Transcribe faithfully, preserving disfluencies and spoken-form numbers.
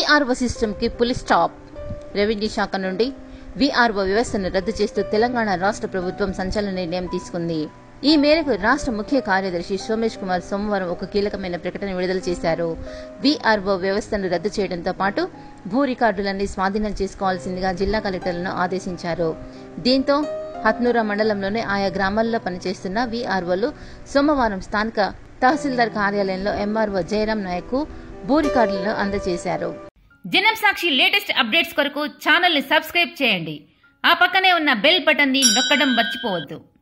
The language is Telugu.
వీఆర్ఓ సిస్టమ్ కి పులి స్టాప్. రెవెన్యూ శాఖ నుండి వీఆర్ఓ వ్యవస్థను రద్దు చేస్తూ తెలంగాణ రాష్ట్ర ప్రభుత్వం సంచలన నిర్ణయం తీసుకుంది. ఈ మేరకు రాష్ట్ర ముఖ్య కార్యదర్శి సోమేష్ కుమార్ సోమవారం ఒక కీలకమైన ప్రకటన విడుదల చేశారు. వీఆర్ఓ వ్యవస్థను రద్దు చేయడంతో పాటు భూ రికార్డులన్నీ స్వాధీనం చేసుకోవాల్సిందిగా జిల్లా కలెక్టర్లను ఆదేశించారు. దీంతో హత్నూరా మండలంలోని ఆయా గ్రామాల్లో పనిచేస్తున్న వీఆర్ఓలు సోమవారం స్థానిక తహసీల్దార్ కార్యాలయంలో ఎంఆర్ఓ జయరాం నాయక్ కు భూ రికార్డులను అందజేశారు. జనం సాక్షి లేటెస్ట్ అప్డేట్స్ కొరకు ఛానల్ ని సబ్స్క్రైబ్ చేయండి. ఆ పక్కనే ఉన్న బెల్ బటన్ ని నొక్కడం మర్చిపోవద్దు.